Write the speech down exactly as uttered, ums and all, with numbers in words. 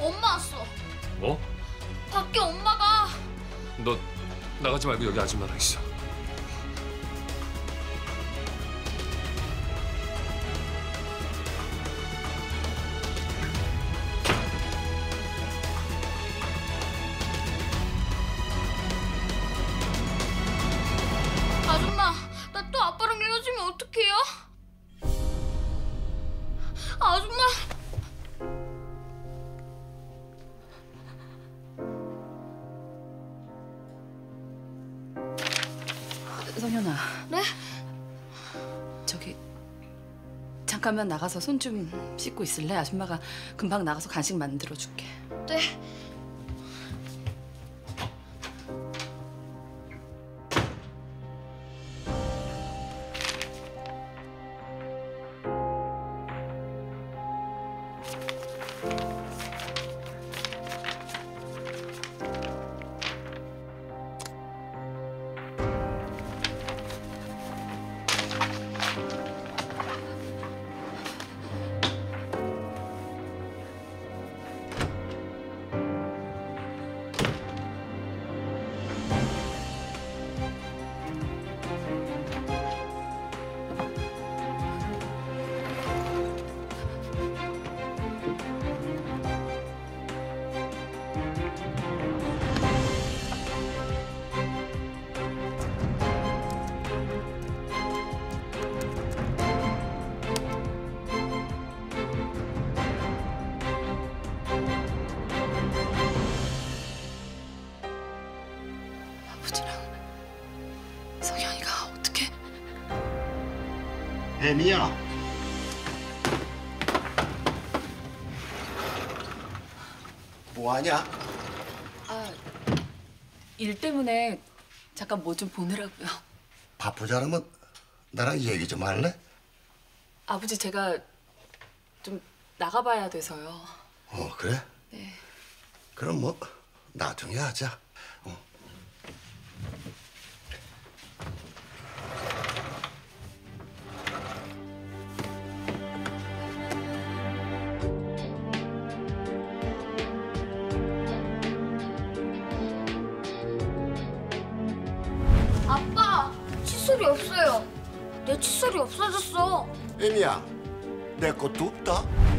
엄마 왔어. 뭐? 밖에 엄마가. 너 나가지 말고 여기 아줌마랑 있어. 아줌마, 나 또 아빠랑 헤어지면 어떡해요? 아줌마. 성현아. 네? 저기 잠깐만 나가서 손 좀 씻고 있을래? 아줌마가 금방 나가서 간식 만들어 줄게. 네. 아버지랑 성현이가 어떻게? 애미야. 뭐하냐? 아, 일 때문에 잠깐 뭐 좀 보느라고요. 바쁘지 않으면 나랑 얘기 좀 할래? 아버지 제가 좀 나가봐야 돼서요. 어, 그래? 네. 그럼 뭐 나중에 하자. 어. 아빠, 칫솔이 없어요. 내 칫솔이 없어졌어. 애미야, 내 것도 없다.